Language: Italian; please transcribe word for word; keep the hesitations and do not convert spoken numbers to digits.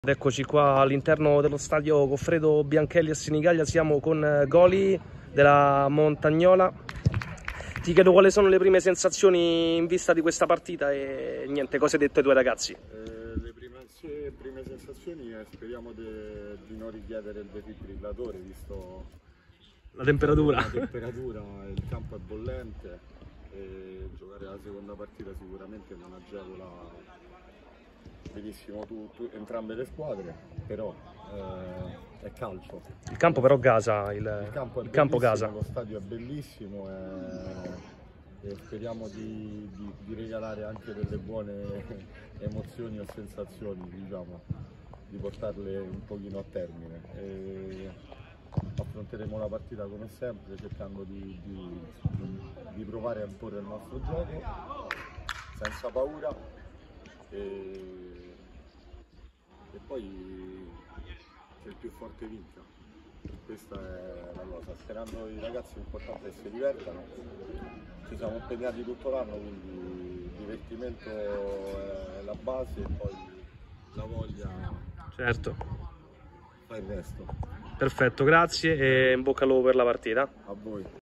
Eccoci qua all'interno dello stadio Goffredo Bianchelli a Senigallia, siamo con Goli della Montagnola. Ti chiedo quali sono le prime sensazioni in vista di questa partita e niente, cosa hai detto ai tuoi ragazzi? Eh, le prime, sì, prime sensazioni è speriamo de, di non richiedere il defibrillatore visto La temperatura. La temperatura, il campo è bollente e giocare la seconda partita sicuramente non agevola benissimo tu, tu, entrambe le squadre, però eh, è calcio. Il campo però gasa, il, il campo è il campo gasa. Lo stadio è bellissimo e, e speriamo di, di, di regalare anche delle buone emozioni o sensazioni, diciamo, di portarle un pochino a termine. E affronteremo la partita come sempre cercando di, di, di provare a imporre il nostro gioco senza paura. E, e poi che il più forte vinca, questa è la cosa, sperando i ragazzi l'importante è che si divertano, ci siamo impegnati tutto l'anno, quindi il divertimento è la base e poi la voglia, certo, fa il resto. Perfetto, grazie e in bocca al lupo per la partita. A voi.